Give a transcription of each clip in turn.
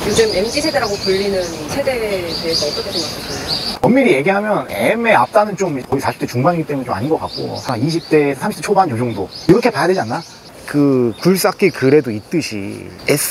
요즘 MZ세대라고 불리는 세대에 대해서 어떻게 생각하시나요? 엄밀히 얘기하면 M의 앞단은 좀 거의 40대 중반이기 때문에 좀 아닌 것 같고 한 20대, 30대 초반 요 정도 이렇게 봐야 되지 않나? 그 굴삭기 글에도 있듯이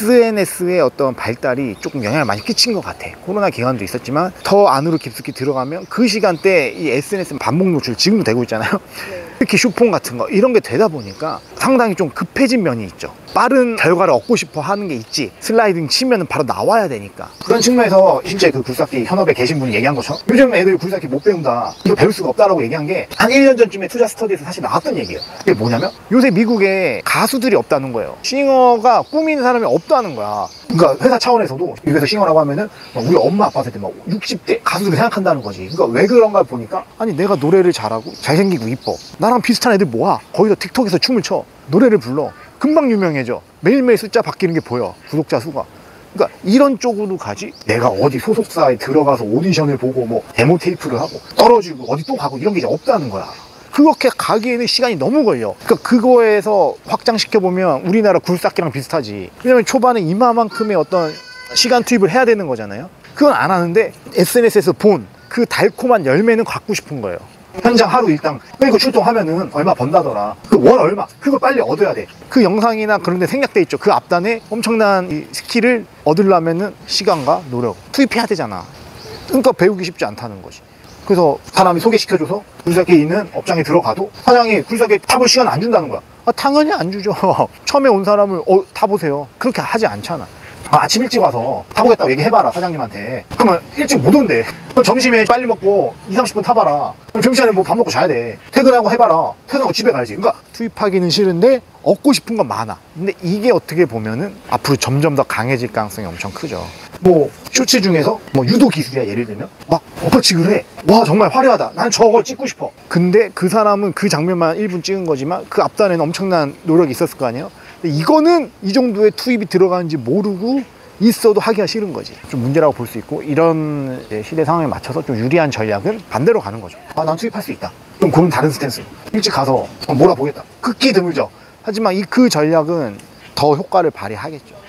SNS의 어떤 발달이 조금 영향을 많이 끼친 것 같아. 코로나 기간도 있었지만 더 안으로 깊숙이 들어가면 그 시간대 이 SNS 반복 노출 지금도 되고 있잖아요. 네. 특히 슈폰 같은 거 이런 게 되다 보니까 상당히 좀 급해진 면이 있죠. 빠른 결과를 얻고 싶어 하는 게 있지, 슬라이딩 치면은 바로 나와야 되니까. 그런 측면에서 실제 그 굴삭기 현업에 계신 분이 얘기한 것처럼 요즘 애들 굴삭기 못 배운다, 이거 배울 수가 없다라고 얘기한 게 한 1년 전쯤에 투자 스터디에서 사실 나왔던 얘기예요. 그게 뭐냐면 요새 미국에 가수들이 없다는 거예요. 싱어가 꾸미는 사람이 없다는 거야. 그러니까 회사 차원에서도 미국에서 싱어라고 하면은 우리 엄마 아빠 세대 막 60대 가수들이 생각한다는 거지. 그러니까 왜 그런가 보니까, 아니 내가 노래를 잘하고 잘생기고 이뻐, 나랑 비슷한 애들 모아, 거기서 틱톡에서 춤을 춰, 노래를 불러, 금방 유명해져. 매일매일 숫자 바뀌는 게 보여, 구독자 수가. 그러니까 이런 쪽으로 가지, 내가 어디 소속사에 들어가서 오디션을 보고 뭐 데모 테이프를 하고 떨어지고 어디 또 가고 이런 게 이제 없다는 거야. 그렇게 가기에는 시간이 너무 걸려. 그러니까 그거에서 확장시켜보면 우리나라 굴삭기랑 비슷하지. 왜냐면 초반에 이마만큼의 어떤 시간 투입을 해야 되는 거잖아요. 그건 안 하는데 SNS에서 본 그 달콤한 열매는 갖고 싶은 거예요. 현장 하루 일당 그리고 출동하면은 얼마 번다더라, 그 월 얼마, 그걸 빨리 얻어야 돼. 그 영상이나 그런 데 생략돼 있죠. 그 앞단에 엄청난 이 스킬을 얻으려면은 시간과 노력 투입해야 되잖아. 그러니까 배우기 쉽지 않다는 거지. 그래서 사람이 소개시켜줘서 굴삭기 있는 업장에 들어가도 사장이 굴삭기 타볼 시간 안 준다는 거야. 아, 당연히 안 주죠. 처음에 온 사람을 타보세요, 그렇게 하지 않잖아. 아침 일찍 와서 타보겠다고 얘기해봐라 사장님한테. 그러면 일찍 못 온대. 그럼 점심에 빨리 먹고 20-30분 타봐라. 그럼 점심시간에 뭐 밥 먹고 자야 돼. 퇴근하고 해봐라. 퇴근하고 집에 가야지. 그러니까 투입하기는 싫은데 얻고 싶은 건 많아. 근데 이게 어떻게 보면은 앞으로 점점 더 강해질 가능성이 엄청 크죠. 뭐 쇼츠 중에서 뭐 유도 기술이야, 예를 들면 막 어퍼치기를 해. 와 정말 화려하다, 난 저걸 찍고 싶어. 근데 그 사람은 그 장면만 1분 찍은 거지만 그 앞단에는 엄청난 노력이 있었을 거 아니에요. 근데 이거는 이 정도의 투입이 들어가는지 모르고 있어도 하기가 싫은 거지. 좀 문제라고 볼 수 있고, 이런 시대 상황에 맞춰서 좀 유리한 전략은 반대로 가는 거죠. 아, 난 투입할 수 있다, 그럼 그건 다른 스탠스. 일찍 가서 몰아보겠다, 극히 드물죠. 하지만 그 전략은 더 효과를 발휘하겠죠.